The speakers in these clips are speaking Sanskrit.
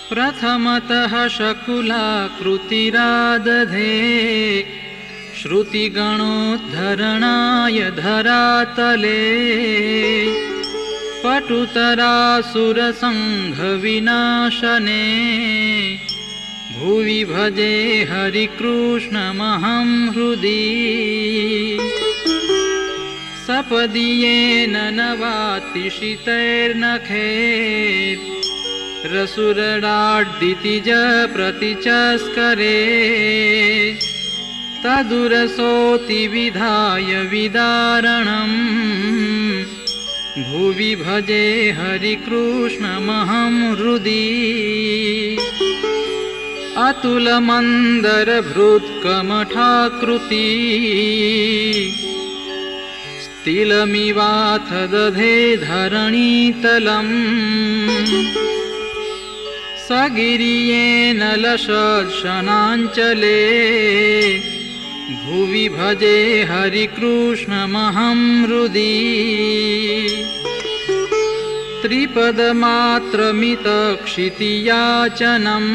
प्रथमतः शकुलाकृतिरादधे श्रुतिगणोद्धरणाय धरातले पटुतरासुरसङ्घविनाशने भुवि भजे हरिकृष्णमहं हृदि सपदीयेन नवातिशितैर्नखैर्रसुरडाड्डितिज प्रतिचस्करे तदुरसोऽति विधाय विदारणम् भुवि भजे हरिकृष्णमहं हृदि अतुलमन्दरभृत्कमठाकृति स्तिलमिवाथ दधे धरणीतलम् सगिरियेन लसत्शनाञ्चले भुवि भजे हरिकृष्णमहं हृदि त्रिपदमात्रमितक्षितियाचनम्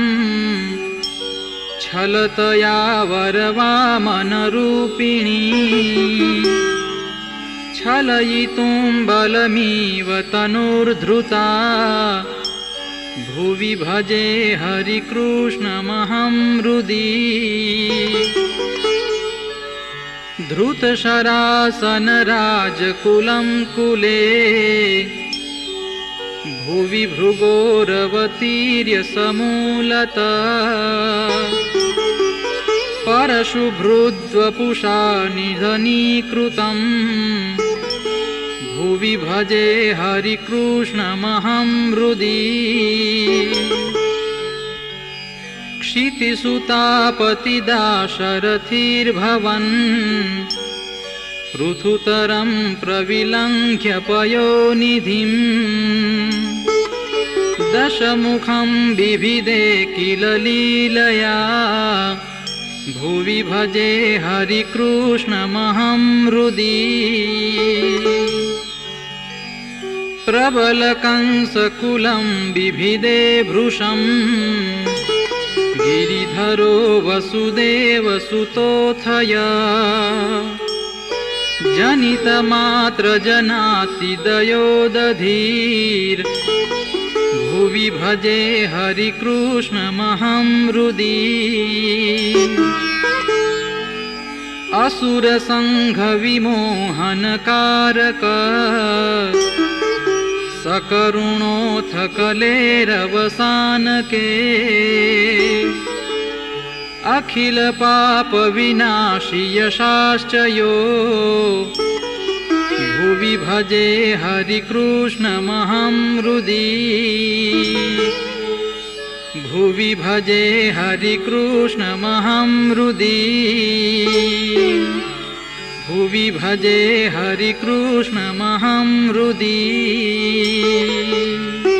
छलतया वरवामनरूपिणी छलयितुं बलमिव तनुर्धृता भुवि भजे हरिकृष्णमहं हृदि धृतशरासनराजकुलं कुले भुवि भृगोरवतीर्य समूलतः परशुभृद्वपुषा निधनीकृतम् भुवि भजे हरिकृष्णमहं हृदि क्षितिसुतापतिदाशरथिर्भवन् पृथुतरं प्रविलङ्घ्य पयोनिधिम् दशमुखं बिभिदे किल लीलया भुवि भजे हरिकृष्णमहं हृदि प्रबलकंसकुलं बिभिदे भृशम् गिरिधरो वसुदेवसुतोऽथया जनितमात्रजनातिदयोदधीर् भुवि भजे हरिकृष्णमहं हृदि असुरसङ्घविमोहनकारक सकरुणोऽथ कलेरवसानके अखिल पाप विनाशी यशाश्च यो भुवि भजे हरिकृष्णमहं हृदि भुवि भजे हरिकृष्णमहं हृदि भुवि भजे हरिकृष्णमहं हृदि।